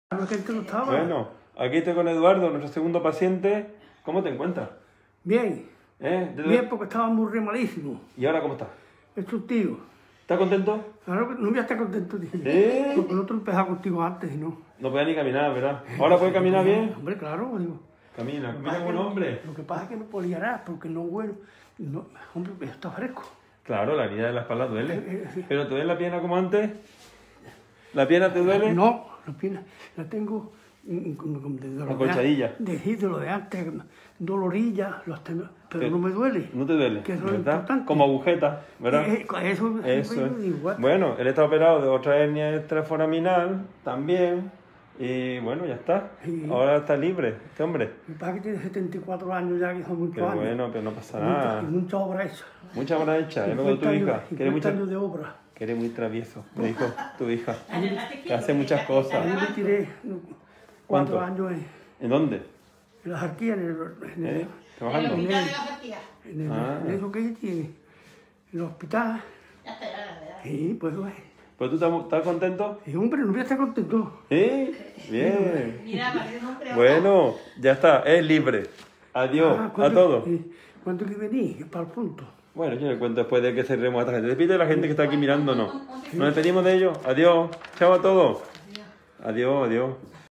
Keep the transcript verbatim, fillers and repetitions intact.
No es que él no estaba. Bueno, aquí estoy con Eduardo, nuestro segundo paciente. ¿Cómo te encuentras? Bien. ¿Eh? ¿De- Bien, porque estaba muy re malísimo. ¿Y ahora cómo estás? Es un tío. ¿Estás contento? Claro que no voy a estar contento, dije. ¿Eh? Porque el otro empezaba contigo antes y no. No podía ni caminar, ¿verdad? ¿Ahora puedes caminar bien? Hombre, claro, digo. Camina, Lo que camina pasa como un es que- hombre. Lo que pasa es que no podía nada, porque no bueno. No, hombre, está fresco. Claro, la herida de la espalda Eh, duele. eh, sí. ¿Pero te duele la pierna como antes? ¿La pierna te duele? No, la pierna la tengo mm, como- como de, de lo Acolchadilla. De, de, de lo de antes, dolorilla, los tengo, pero ¿Qué? no me duele. No te duele, Que eso es ¿verdad? importante. Como agujeta, ¿verdad? Eh, eh, eso Eso es. es. Igual. Bueno, él está operado de otra hernia extraforaminal también. Y bueno, ya está. Sí. Ahora está libre, este hombre. Mi padre tiene setenta y cuatro años ya, que son muchos Pero años. bueno, pero no pasa Y mucha- nada. Y mucha obra hecha. Mucha obra hecha, es lo que tu cincuenta hija. años- Que eres, cincuenta mucha- años de obra. que eres muy travieso, me dijo tu hija. Adelante, Que hace muchas cosas. Yo me tiré no, ¿Cuánto? cuatro años en, ¿En dónde? en las arquías, en el, en el, ¿Eh? El ¿Trabajando? hospital de la García. en el- Ah. en eso que tiene, en el hospital. Ya está, ya, ya. Sí, pues, pues. ¿Pero tú estás, estás contento? Y hombre, no voy a estar contento. ¿Sí? Bien. Mira, parece un hombre. Bueno, ya está, es libre. Adiós Ah, a ¿cuándo- todos. eh, ¿Cuándo que vení? Para el punto. Bueno, yo le cuento después de que cerremos a esta gente. Despide de la gente que está aquí mirándonos. Nos despedimos de ellos. Adiós. Chao a todos. Adiós, adiós.